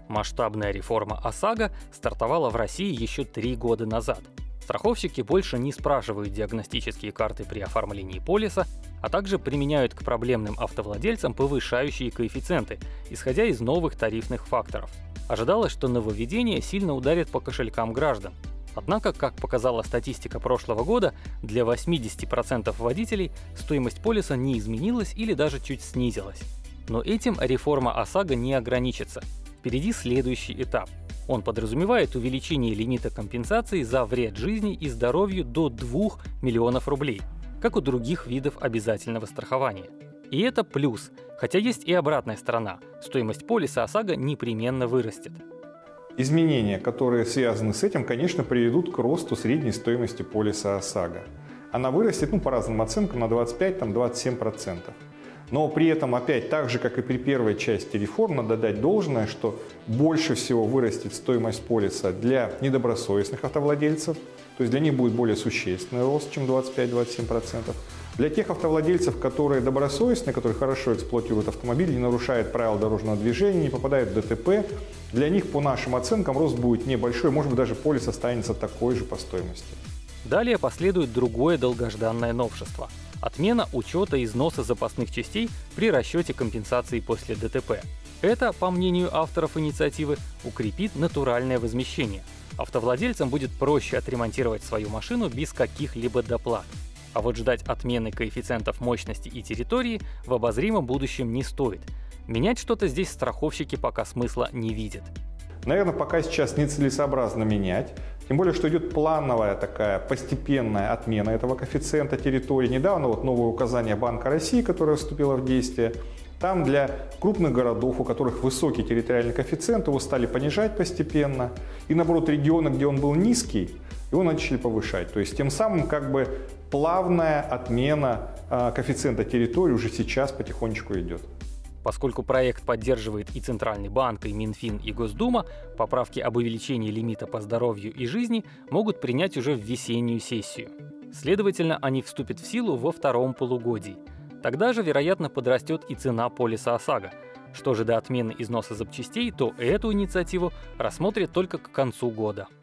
Масштабная реформа ОСАГО стартовала в России еще 3 года назад. Страховщики больше не спрашивают диагностические карты при оформлении полиса, а также применяют к проблемным автовладельцам повышающие коэффициенты, исходя из новых тарифных факторов. Ожидалось, что нововведение сильно ударит по кошелькам граждан. Однако, как показала статистика прошлого года, для 80% водителей стоимость полиса не изменилась или даже чуть снизилась. Но этим реформа ОСАГО не ограничится. Впереди следующий этап. Он подразумевает увеличение лимита компенсации за вред жизни и здоровью до 2 миллионов рублей, как у других видов обязательного страхования. И это плюс, хотя есть и обратная сторона. Стоимость полиса ОСАГО непременно вырастет. Изменения, которые связаны с этим, конечно, приведут к росту средней стоимости полиса ОСАГО. Она вырастет, по разным оценкам, на 25-27%. Но при этом, опять, так же, как и при первой части реформ, надо дать должное, что больше всего вырастет стоимость полиса для недобросовестных автовладельцев, то есть для них будет более существенный рост, чем 25-27%. Для тех автовладельцев, которые добросовестны, которые хорошо эксплуатируют автомобиль, не нарушают правил дорожного движения, не попадают в ДТП, для них, по нашим оценкам, рост будет небольшой, может быть, даже полис останется такой же по стоимости. Далее последует другое долгожданное новшество – отмена учета износа запасных частей при расчете компенсации после ДТП. Это, по мнению авторов инициативы, укрепит натуральное возмещение. Автовладельцам будет проще отремонтировать свою машину без каких-либо доплат. А вот ждать отмены коэффициентов мощности и территории в обозримом будущем не стоит. Менять что-то здесь страховщики пока смысла не видят. Наверное, пока сейчас нецелесообразно менять. Тем более, что идет плановая такая постепенная отмена этого коэффициента территории. Недавно новое указание Банка России, которое вступило в действие, там для крупных городов, у которых высокий территориальный коэффициент, его стали понижать постепенно. И наоборот, регионы, где он был низкий, его начали повышать. То есть тем самым плавная отмена коэффициента территории уже сейчас потихонечку идет. Поскольку проект поддерживает и Центральный банк, и Минфин, и Госдума, поправки об увеличении лимита по здоровью и жизни могут принять уже в весеннюю сессию. Следовательно, они вступят в силу во втором полугодии. Тогда же, вероятно, подрастет и цена полиса ОСАГО. Что же до отмены износа запчастей, то эту инициативу рассмотрят только к концу года.